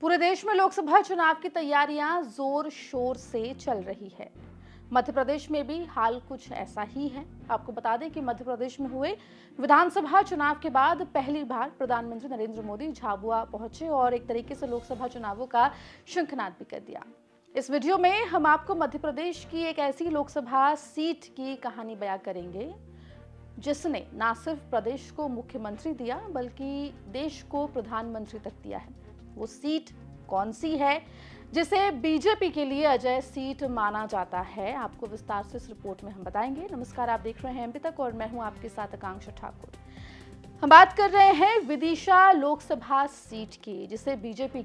पूरे देश में लोकसभा चुनाव की तैयारियां जोर शोर से चल रही है। मध्य प्रदेश में भी हाल कुछ ऐसा ही है। आपको बता दें कि मध्य प्रदेश में हुए विधानसभा चुनाव के बाद पहली बार प्रधानमंत्री नरेंद्र मोदी झाबुआ पहुंचे और एक तरीके से लोकसभा चुनावों का शंखनाद भी कर दिया। इस वीडियो में हम आपको मध्य प्रदेश की एक ऐसी लोकसभा सीट की कहानी बयां करेंगे जिसने न सिर्फ प्रदेश को मुख्यमंत्री दिया बल्कि देश को प्रधानमंत्री तक दिया है। वो सीट कौन सी है जिसे बीजेपी के लिए अजय सीट माना जाता है, आपको विस्तार से इस रिपोर्ट में हम बताएंगे। नमस्कार, आप देख रहे हैं एमपी तक और मैं हूं आपके साथ आकांक्षा ठाकुर। हम बात कर रहे हैं विदिशा लोकसभा सीट की जिसे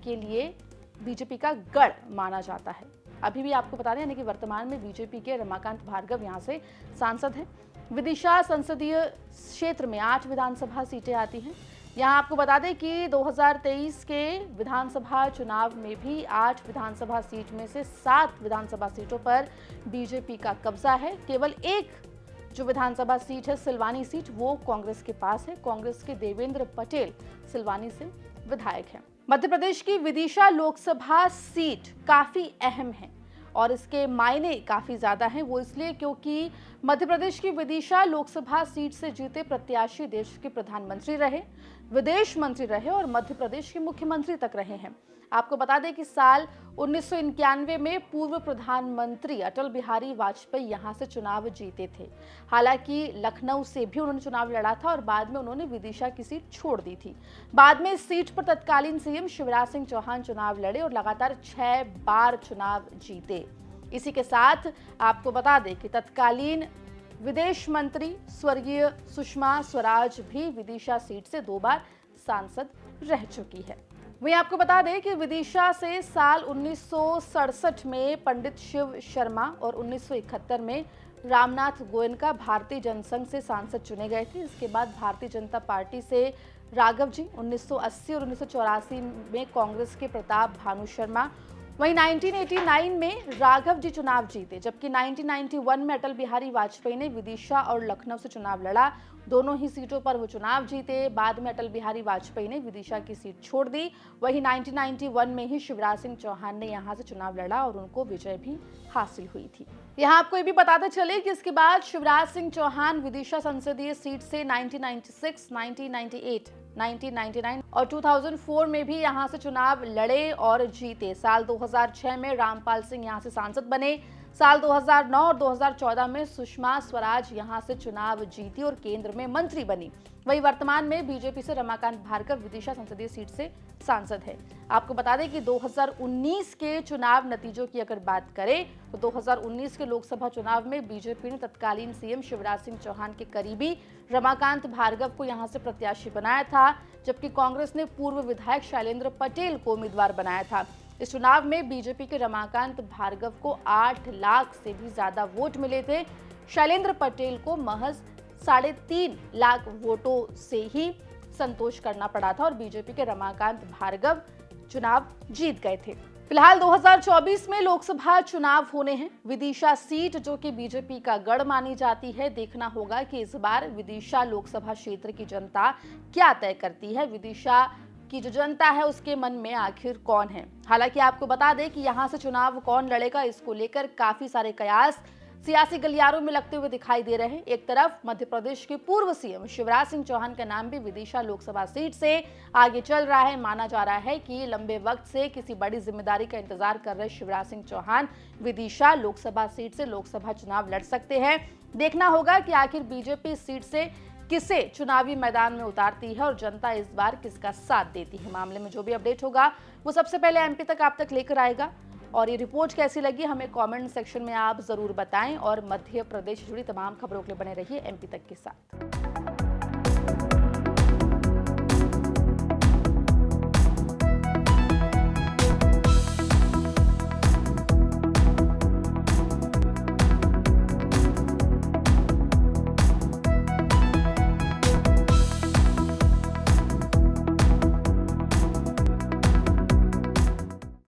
बीजेपी का गढ़ माना जाता है। अभी भी आपको बता दें यानी कि वर्तमान में बीजेपी के रमाकांत भार्गव यहां से सांसद हैं। विदिशा संसदीय क्षेत्र में 8 विधानसभा सीटें आती हैं। यहाँ आपको बता दें कि 2023 के विधानसभा चुनाव में भी 8 विधानसभा सीट में से 7 विधानसभा सीटों पर बीजेपी का कब्जा है। केवल एक जो विधानसभा सीट है सिलवानी सीट, वो कांग्रेस के पास है। कांग्रेस के देवेंद्र पटेल सिलवानी से विधायक हैं। मध्य प्रदेश की विदिशा लोकसभा सीट काफी अहम है और इसके मायने काफी ज्यादा हैं। वो इसलिए क्योंकि मध्य प्रदेश की विदिशा लोकसभा सीट से जीते प्रत्याशी देश के प्रधानमंत्री रहे, विदेश मंत्री रहे और मध्य प्रदेश के मुख्यमंत्री तक रहे हैं। आपको बता दें कि साल 1991 में पूर्व प्रधानमंत्री अटल बिहारी वाजपेयी यहां से चुनाव जीते थे। हालांकि लखनऊ से भी उन्होंने चुनाव लड़ा था और बाद में उन्होंने विदिशा की सीट छोड़ दी थी। बाद में इस सीट पर तत्कालीन सीएम शिवराज सिंह चौहान चुनाव लड़े और लगातार 6 बार चुनाव जीते। इसी के साथ आपको बता दें कि तत्कालीन विदेश मंत्री स्वर्गीय सुषमा स्वराज भी विदिशा सीट से 2 बार सांसद रह चुकी है। वहीं आपको बता दें कि विदिशा से साल 1967 में पंडित शिव शर्मा और 1971 में रामनाथ गोयनका भारतीय जनसंघ से सांसद चुने गए थे। इसके बाद भारतीय जनता पार्टी से राघव जी 1980 और 1984 में कांग्रेस के प्रताप भानु शर्मा, वहीं 1989 में राघव जी चुनाव जीते, जबकि 1991 में अटल बिहारी वाजपेयी ने विदिशा और लखनऊ से चुनाव लड़ा। दोनों ही सीटों पर वो चुनाव जीते। बाद में अटल बिहारी वाजपेयी ने विदिशा की सीट छोड़ दी। वहीं 1991 में ही शिवराज सिंह चौहान ने यहां से चुनाव लड़ा और उनको विजय भी हासिल हुई थी। यहां आपको ये भी बताते चले कि इसके बाद शिवराज सिंह चौहान विदिशा संसदीय सीट से 1996, 1998, 1999 और 2004 में भी यहां से चुनाव लड़े और जीते। साल 2006 में रामपाल सिंह यहां से सांसद बने। साल 2009 और 2014 में सुषमा स्वराज यहां से चुनाव जीती और केंद्र में मंत्री बनी। वहीं वर्तमान में बीजेपी से रमाकांत भार्गव विदिशा संसदीय सीट से सांसद है। आपको बता दें कि 2019 के चुनाव नतीजों की अगर बात करें तो 2019 के लोकसभा चुनाव में बीजेपी ने तत्कालीन सीएम शिवराज सिंह चौहान के करीबी रमाकांत भार्गव को यहां से प्रत्याशी बनाया था, जबकि कांग्रेस ने पूर्व विधायक शैलेंद्र पटेल को उम्मीदवार बनाया था। इस चुनाव में बीजेपी के रमाकांत भार्गव को 8 लाख से भी ज्यादा वोट मिले थे। शैलेंद्र पटेल को महज 3.5 लाख वोटों से ही संतोष करना पड़ा था और बीजेपी के रमाकांत भार्गव चुनाव जीत गए थे। फिलहाल 2024 में लोकसभा चुनाव होने हैं। विदिशा सीट जो कि बीजेपी का गढ़ मानी जाती है, देखना होगा कि इस बार विदिशा लोकसभा क्षेत्र की जनता क्या तय करती है। विदिशा की जो जनता है उसके मन में आखिर कौन है। हालांकि आपको बता दें कि यहां से चुनाव कौन लड़ेगा, इसको लेकर काफी सारे कयास सियासी गलियारों में लगते हुए दिखाई दे रहे हैं। एक तरफ मध्य प्रदेश के पूर्व सीएम शिवराज सिंह चौहान का नाम भी विदिशा लोकसभा सीट से आगे चल रहा है। माना जा रहा है कि लंबे वक्त से किसी बड़ी जिम्मेदारी का इंतजार कर रहे शिवराज सिंह चौहान विदिशा लोकसभा सीट से लोकसभा चुनाव लड़ सकते हैं। देखना होगा कि आखिर बीजेपी इस सीट से किसे चुनावी मैदान में उतारती है और जनता इस बार किसका साथ देती है। मामले में जो भी अपडेट होगा वो सबसे पहले एमपी तक आप तक लेकर आएगा। और ये रिपोर्ट कैसी लगी हमें कमेंट सेक्शन में आप जरूर बताएं और मध्य प्रदेश से जुड़ी तमाम खबरों के लिए बने रहिए एमपी तक के साथ।